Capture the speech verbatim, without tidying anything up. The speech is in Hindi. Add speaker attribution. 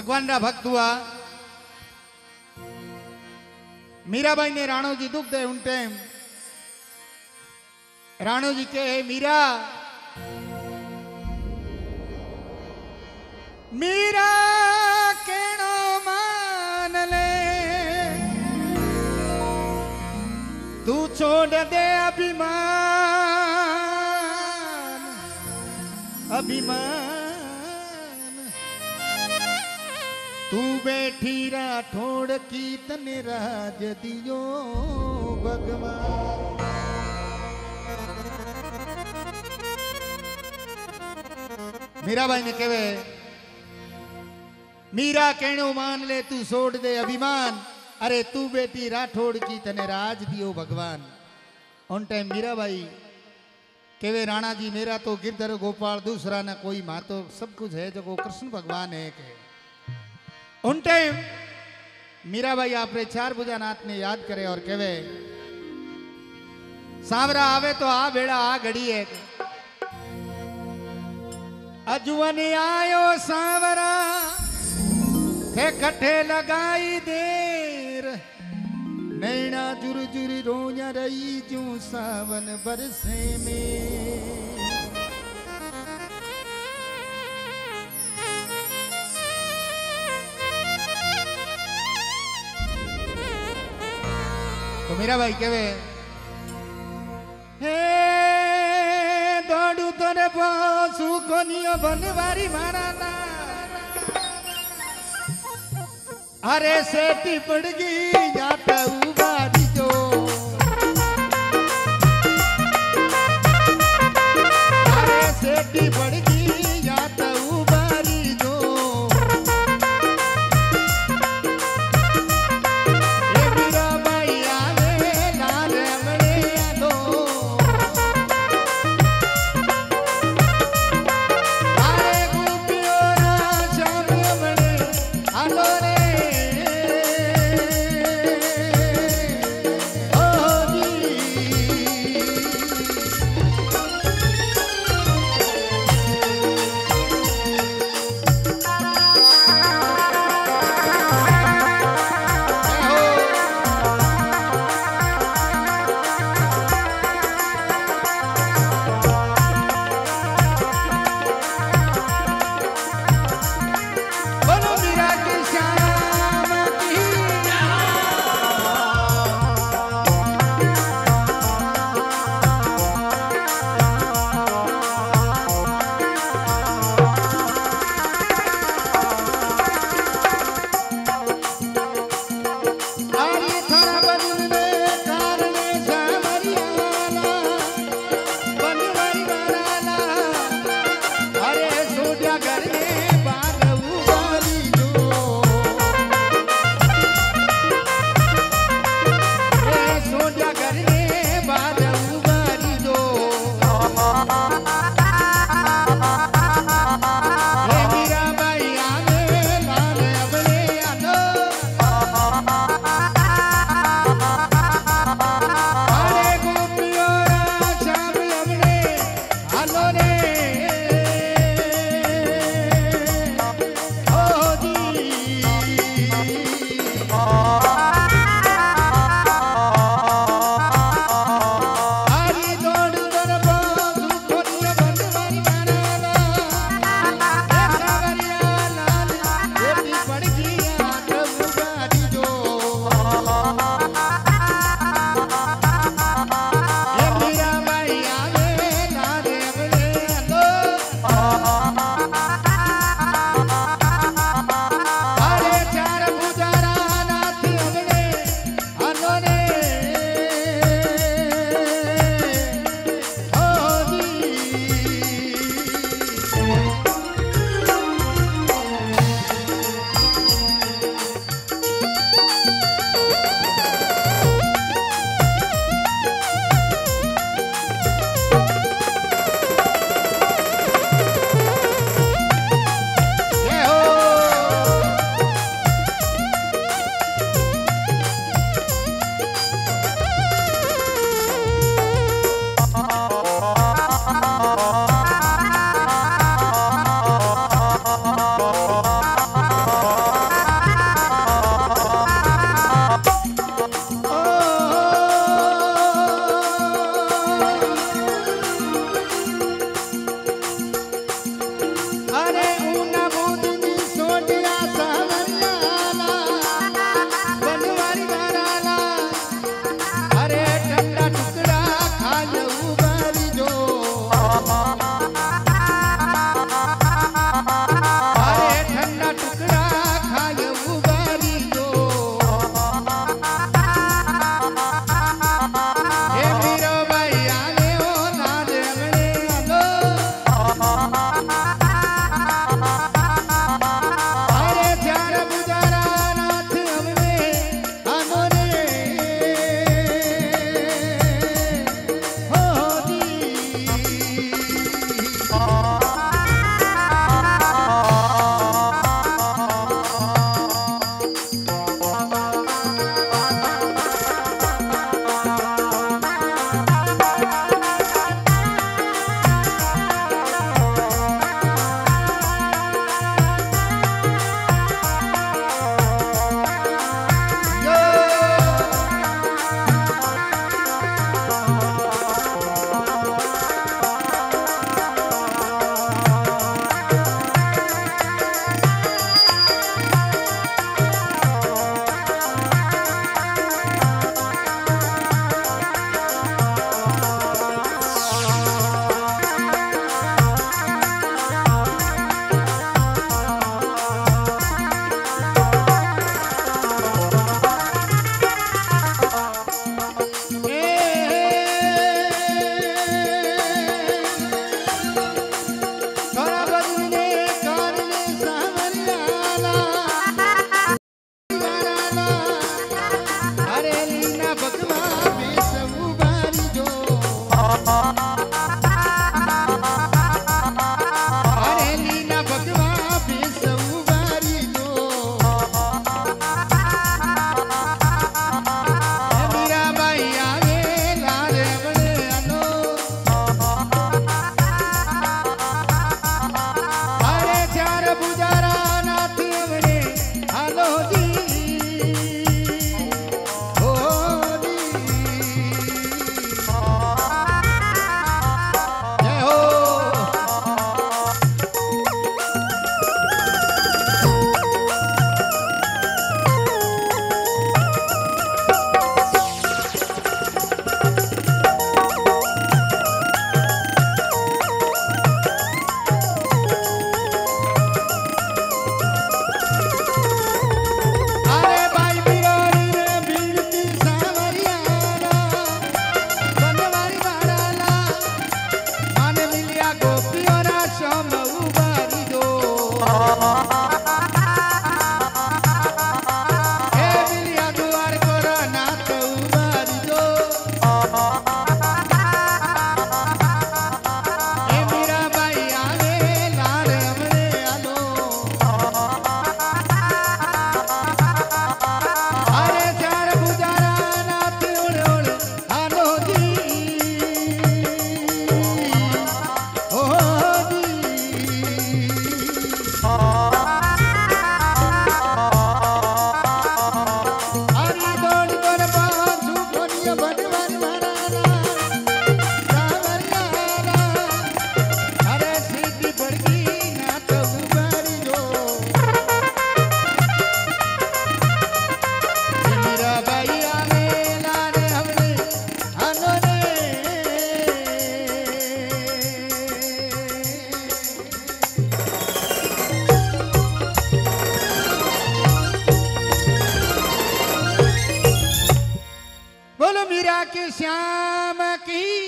Speaker 1: भगवान रा भक्त हुआ। मीराबाई ने राणो जी दुख दे उन टाइम राणो जी के मीरा मीरा केणो मान ले तू छोड़ दे अभिमान अभिमान तू बैठी राठौड़ की तने राज दियो भगवान। मीराबाई ने कहे मीरा कहणो मान ले तू छोड़ दे अभिमान अरे तू बेटी राठौड़ की तने राज दियो भगवान। उन टाइम मीराबाई केवे राणा जी मेरा तो गिरधर गोपाल दूसरा ना कोई मां तो सब कुछ है जो कृष्ण भगवान है के। उन टाइम मीराबाई आपरे चार भुजानाथ ने याद करे और कहे सांवरा आवे तो आ बेड़ा आ घड़ी है अजुवन आयो सांवरा थे कठे लगाई देर नैना जुर जुर रोया रही जू सावन बरसे में। तो मेरा भाई कहे हे दौड़ू तोरे पासू कोनियो बनवारी मारा ना अरे सेठी पड़ गई जाता उबारी जो अरे सेठी पड़ गई जाता उबारी जो ये मीरा बाई आवे लाल अमड़े आलो अरे गोपियो ना श्याम अमड़े आलो रे मथुरा के श्याम की